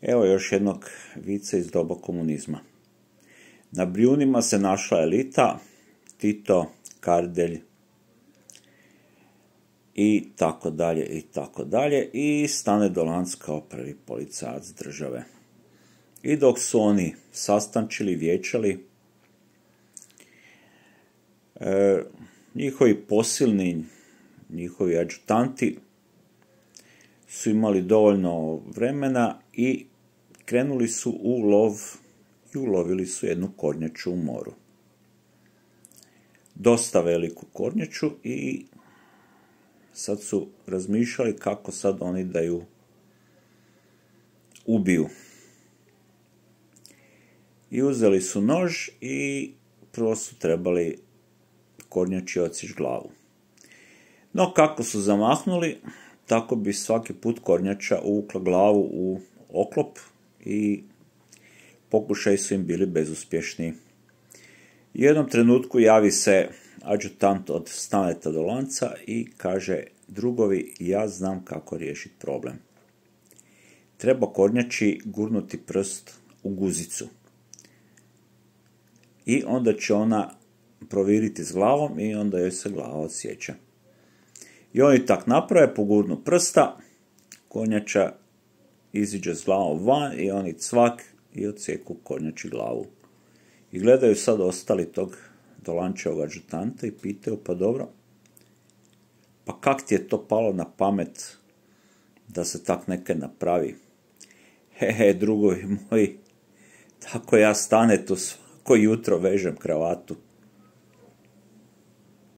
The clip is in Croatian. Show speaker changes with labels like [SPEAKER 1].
[SPEAKER 1] Evo još jednog vica iz doba komunizma. Na Brijunima se našla elita, Tito, Kardelj i tako dalje, i tako dalje. I Stane Dolanc kao prvi policajac države. I dok su oni sastančili, vijećali, njihovi posilni, njihovi adjutanti su imali dovoljno vremena i krenuli su u lov i ulovili su jednu kornjaču u moru. Dosta veliku kornjaču i sad su razmišljali kako sad oni da ju ubiju. I uzeli su nož i prvo su trebali kornjači odsjeći glavu. No kako su zamahnuli, tako bi svaki put kornjača uvukla glavu u oklop i pokušaji su im bili bezuspješni. U jednom trenutku javi se adjutant od Staneta Dolanca i kaže: drugovi, ja znam kako riješiti problem. Treba kornjači gurnuti prst u guzicu. I onda će ona proviriti s glavom i onda joj se glava odsjeća. I oni tak naprave, pogurnu prsta, kornjača iziđe s glavom van i oni cvak i odsjeku kornjači glavu. I gledaju sad ostali tog Dolančevog adjutanta i pitaju: pa dobro, pa kak ti je to palo na pamet da se tak neke napravi? Drugovi moji, tako ja Stanetu svako jutro vežem kravatu.